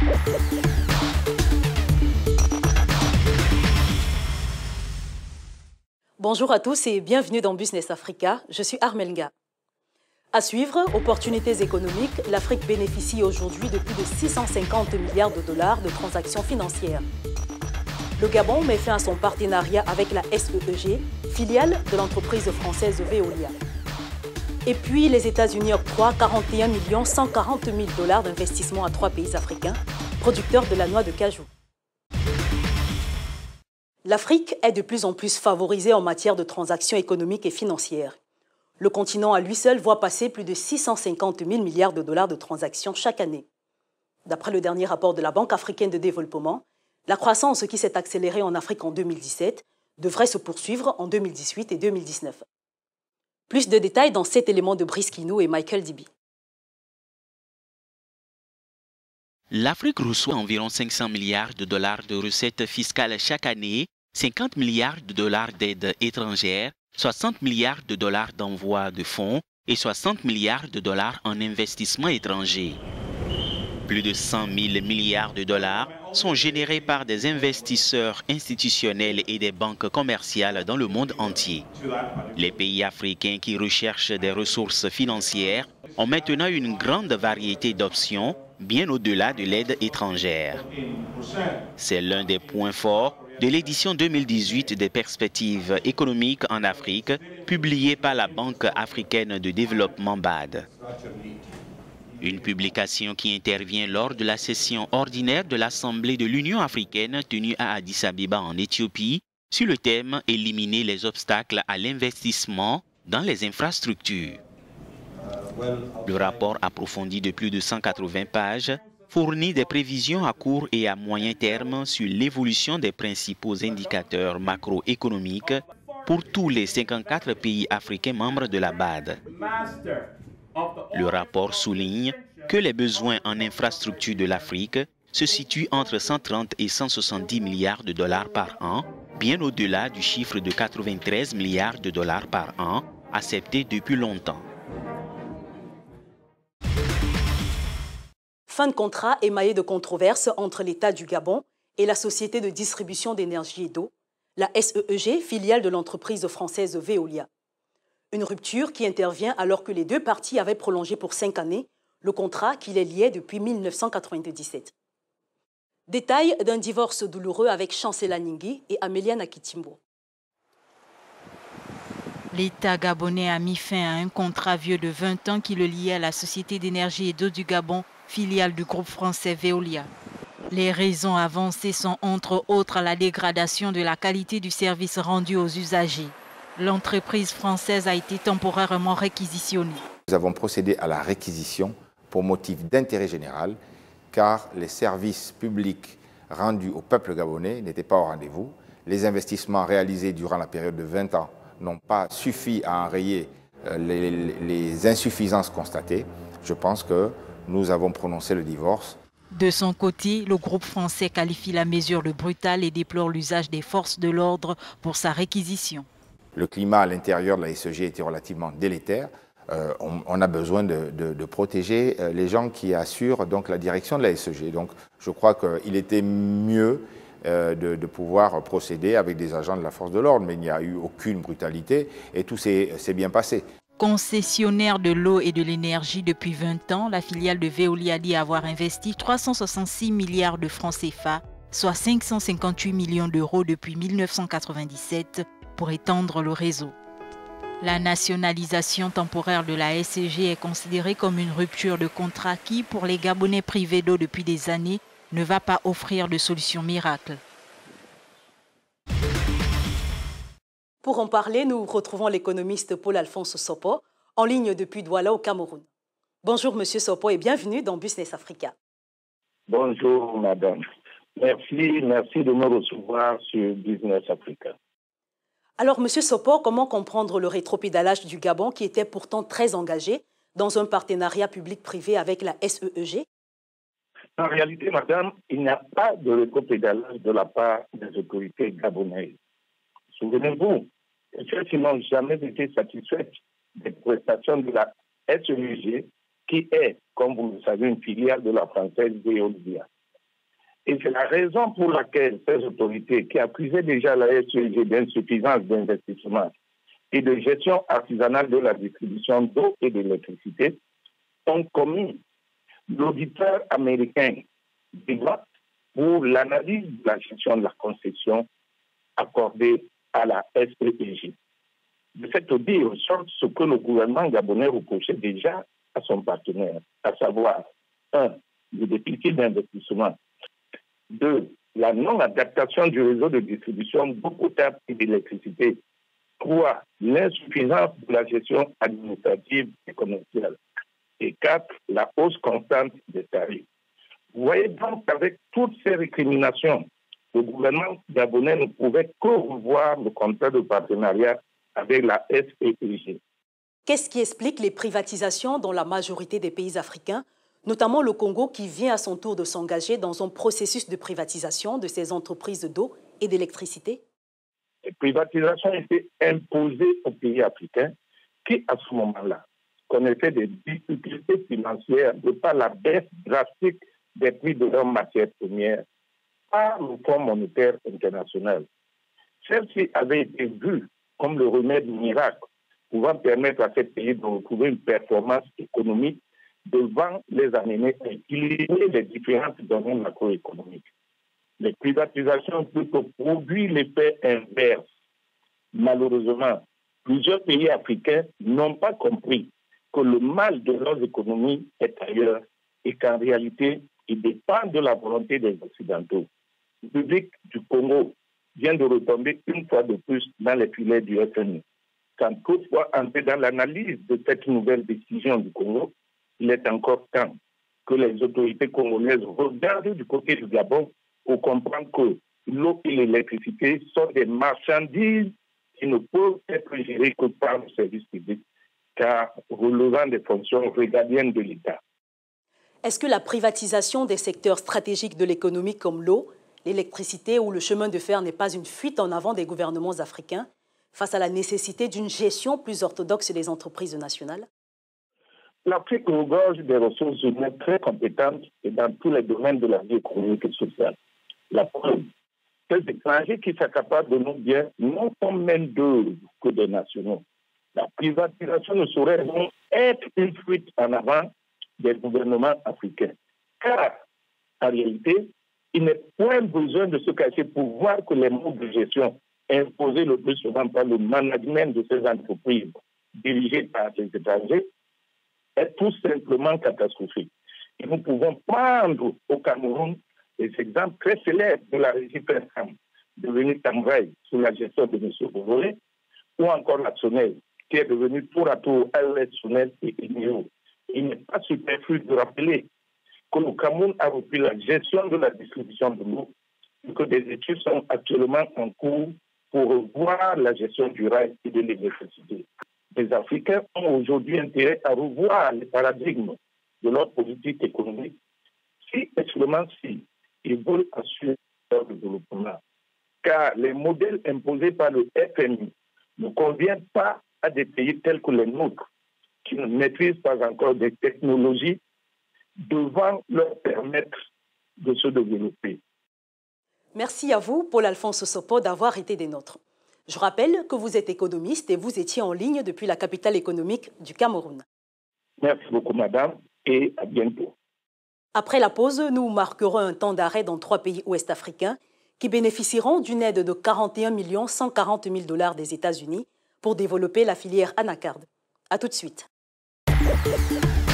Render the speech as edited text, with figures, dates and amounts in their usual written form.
Bonjour à tous et bienvenue dans Business Africa, je suis Armelga. À suivre, opportunités économiques, l'Afrique bénéficie aujourd'hui de plus de 650 milliards de dollars de transactions financières. Le Gabon met fin à son partenariat avec la SEEG, filiale de l'entreprise française Veolia. Et puis, les États-Unis octroient 41 140 000 dollars d'investissement à 3 pays africains, producteurs de la noix de cajou. L'Afrique est de plus en plus favorisée en matière de transactions économiques et financières. Le continent à lui seul voit passer plus de 650 000 milliards de dollars de transactions chaque année. D'après le dernier rapport de la Banque africaine de développement, la croissance qui s'est accélérée en Afrique en 2017 devrait se poursuivre en 2018 et 2019. Plus de détails dans cet élément de Brice Kinou et Michael Dibi. L'Afrique reçoit environ 500 milliards de dollars de recettes fiscales chaque année, 50 milliards de dollars d'aides étrangères, 60 milliards de dollars d'envoi de fonds et 60 milliards de dollars en investissements étrangers. Plus de 100 000 milliards de dollars sont générés par des investisseurs institutionnels et des banques commerciales dans le monde entier. Les pays africains qui recherchent des ressources financières ont maintenant une grande variété d'options, bien au-delà de l'aide étrangère. C'est l'un des points forts de l'édition 2018 des perspectives économiques en Afrique, publiée par la Banque africaine de développement BAD. Une publication qui intervient lors de la session ordinaire de l'Assemblée de l'Union africaine tenue à Addis Abeba en Éthiopie sur le thème « Éliminer les obstacles à l'investissement dans les infrastructures ». Le rapport approfondi de plus de 180 pages fournit des prévisions à court et à moyen terme sur l'évolution des principaux indicateurs macroéconomiques pour tous les 54 pays africains membres de la BAD. Le rapport souligne que les besoins en infrastructures de l'Afrique se situent entre 130 et 170 milliards de dollars par an, bien au-delà du chiffre de 93 milliards de dollars par an accepté depuis longtemps. Fin de contrat émaillé de controverses entre l'État du Gabon et la Société de distribution d'énergie et d'eau, la SEEG, filiale de l'entreprise française Veolia. Une rupture qui intervient alors que les deux parties avaient prolongé pour 5 années le contrat qui les liait depuis 1997. Détail d'un divorce douloureux avec Chancela Nyingui et Amélia Nakitimbo. L'État gabonais a mis fin à un contrat vieux de 20 ans qui le liait à la Société d'énergie et d'eau du Gabon, filiale du groupe français Veolia. Les raisons avancées sont entre autres la dégradation de la qualité du service rendu aux usagers. L'entreprise française a été temporairement réquisitionnée. Nous avons procédé à la réquisition pour motif d'intérêt général, car les services publics rendus au peuple gabonais n'étaient pas au rendez-vous. Les investissements réalisés durant la période de 20 ans n'ont pas suffi à enrayer les insuffisances constatées. Je pense que nous avons prononcé le divorce. De son côté, le groupe français qualifie la mesure de brutale et déplore l'usage des forces de l'ordre pour sa réquisition. Le climat à l'intérieur de la SEG était relativement délétère. On a besoin de protéger les gens qui assurent donc la direction de la SEG. Donc je crois qu'il était mieux de pouvoir procéder avec des agents de la force de l'ordre, mais il n'y a eu aucune brutalité et tout s'est bien passé. Concessionnaire de l'eau et de l'énergie depuis 20 ans, la filiale de Veolia dit avoir investi 366 milliards de francs CFA, soit 558 millions d'euros depuis 1997, pour étendre le réseau. La nationalisation temporaire de la SEG est considérée comme une rupture de contrat qui, pour les Gabonais privés d'eau depuis des années, ne va pas offrir de solution miracle. Pour en parler, nous retrouvons l'économiste Paul-Alphonse Sopo, en ligne depuis Douala au Cameroun. Bonjour Monsieur Sopo et bienvenue dans Business Africa. Bonjour Madame. Merci de me recevoir sur Business Africa. Alors Monsieur Sopo, comment comprendre le rétropédalage du Gabon qui était pourtant très engagé dans un partenariat public-privé avec la SEEG? En réalité, Madame, il n'y a pas de rétropédalage de la part des autorités gabonaises. Souvenez-vous, ceux-ci n'ont jamais été satisfaits des prestations de la SEEG, qui est, comme vous le savez, une filiale de la française Veolia. Et c'est la raison pour laquelle ces autorités, qui accusaient déjà la SEG d'insuffisance d'investissement et de gestion artisanale de la distribution d'eau et d'électricité, ont commis l'auditeur américain Deloitte pour l'analyse de la gestion de la concession accordée à la SEG. De cet audit ressort ce que le gouvernement gabonais reprochait déjà à son partenaire, à savoir 1. Le déficit d'investissement, 2. La non-adaptation du réseau de distribution d'eau potable et d'électricité, 3. L'insuffisance de la gestion administrative et commerciale, et 4. La hausse constante des tarifs. Vous voyez donc qu'avec toutes ces récriminations, le gouvernement gabonais ne pouvait que revoir le contrat de partenariat avec la SEG. Qu'est-ce qui explique les privatisations dans la majorité des pays africains, notamment le Congo qui vient à son tour de s'engager dans un processus de privatisation de ses entreprises d'eau et d'électricité? Les privatisations étaient imposées aux pays africains qui, à ce moment-là, connaissaient des difficultés financières de par la baisse drastique des prix de leurs matières premières par le Fonds monétaire international. Celle-ci avait été vue comme le remède miracle pouvant permettre à ces pays de retrouver une performance économique devant les amener à équilibrer les différentes données macroéconomiques. Les privatisations ont plutôt produit l'effet inverse. Malheureusement, plusieurs pays africains n'ont pas compris que le mal de leurs économies est ailleurs et qu'en réalité, il dépend de la volonté des Occidentaux. Le public du Congo vient de retomber une fois de plus dans les filets du FMI. Quand toutefois entrer dans l'analyse de cette nouvelle décision du Congo, il est encore temps que les autorités congolaises regardent du côté du Gabon pour comprendre que l'eau et l'électricité sont des marchandises qui ne peuvent être gérées que par le service public, car relevant des fonctions régaliennes de l'État. Est-ce que la privatisation des secteurs stratégiques de l'économie comme l'eau, l'électricité ou le chemin de fer n'est pas une fuite en avant des gouvernements africains face à la nécessité d'une gestion plus orthodoxe des entreprises nationales? L'Afrique regorge des ressources humaines très compétentes et dans tous les domaines de la vie économique et sociale. La preuve, ces étrangers qui s'accaparent de nos biens non sont même d'eux que des nationaux. La privatisation ne saurait donc être une fuite en avant des gouvernements africains. Car, en réalité, il n'est point besoin de se cacher pour voir que les modes de gestion imposés le plus souvent par le management de ces entreprises dirigées par les étrangers est tout simplement catastrophique. Et nous pouvons prendre au Cameroun des exemples très célèbres de la régie Fercam, devenue Tamraï sous la gestion de M. Bovolé, ou encore la SONEL, qui est devenue tour à tour AES SONEL et ENIO. Il n'est pas superflu de rappeler que le Cameroun a repris la gestion de la distribution de l'eau et que des études sont actuellement en cours pour revoir la gestion du rail et de l'électricité. Les Africains ont aujourd'hui intérêt à revoir les paradigmes de leur politique économique si et seulement si ils veulent assurer leur développement. Car les modèles imposés par le FMI ne conviennent pas à des pays tels que les nôtres qui ne maîtrisent pas encore des technologies devant leur permettre de se développer. Merci à vous, Paul-Alphonse Sopo, d'avoir été des nôtres. Je rappelle que vous êtes économiste et vous étiez en ligne depuis la capitale économique du Cameroun. Merci beaucoup, madame, et à bientôt. Après la pause, nous marquerons un temps d'arrêt dans 3 pays ouest-africains qui bénéficieront d'une aide de 41 140 000 $ des États-Unis pour développer la filière anacarde. À tout de suite.